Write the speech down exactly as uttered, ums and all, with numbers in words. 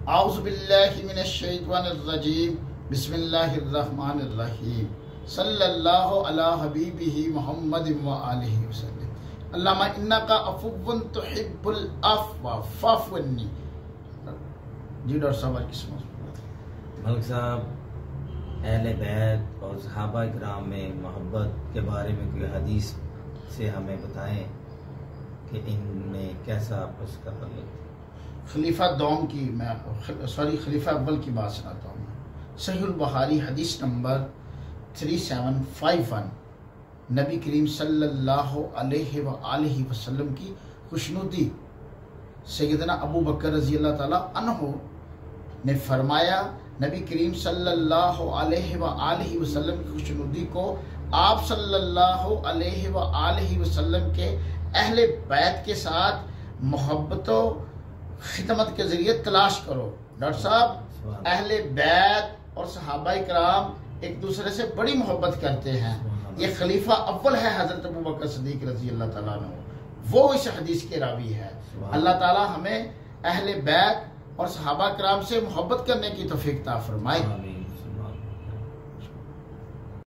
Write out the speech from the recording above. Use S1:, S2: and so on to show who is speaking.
S1: اعوذ باللہ من الشیطان الرجیم بسم اللہ الرحمن الرحیم صلی اللہ علی حبیبہ محمد و آلہ وسلم اللہم انکا عفو تحب العفو فاعف عنی. جی ڈاکٹر صاحب کس موضوع؟
S2: ملک صاحب اہل بیت اور صحابہ کرام میں محبت کے بارے میں کوئی حدیث سے ہمیں بتائیں کہ ان میں کیسا آپس کا تعلق.
S1: خلیفہ دوم کی میں سوری خلیفہ اول کی بات سناتا ہوں. صحیح البخاری حدیث نمبر تھری سیون فائیو ون نبی کریم صلی اللہ علیہ وآلہ وسلم کی خوشنودی سیدنا ابو بکر رضی اللہ تعالیٰ عنہ نے فرمایا. نبی کریم صلی اللہ علیہ وآلہ وسلم کی خوشنودی کو آپ صلی اللہ علیہ وآلہ وسلم کے اہل بیت کے ساتھ محبت و خدمت کے ذریعے تلاش کرو. ڈاکٹر صاحب اہل بیت اور صحابہ کرام ایک دوسرے سے بڑی محبت کرتے ہیں. یہ خلیفہ اول ہے حضرت ابو بکر صدیق رضی اللہ تعالیٰ عنہ, وہ اس حدیث کے راوی ہے. اللہ تعالیٰ ہمیں اہل بیت اور صحابہ کرام سے محبت کرنے کی توفیق عطا فرمائے.